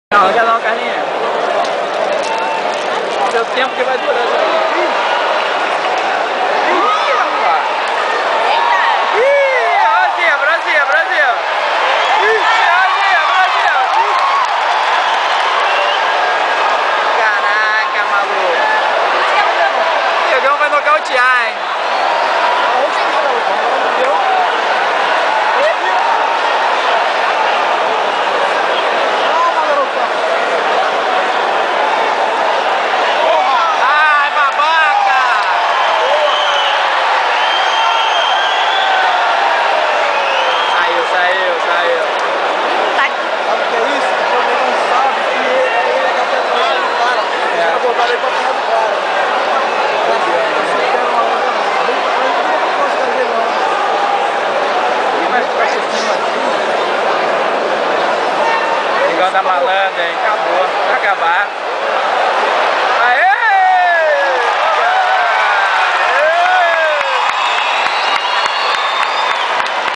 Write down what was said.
Não, quer dar uma carninha? Seu tempo que vai durar isso aí. Ih, rapaz! Ih, Brasil, Brasil, Brasil! Ih, Brasil, Brasil! Caraca, maluco! O Diegão vai nocautear, hein? Da malandra, hein? Acabou, vai acabar.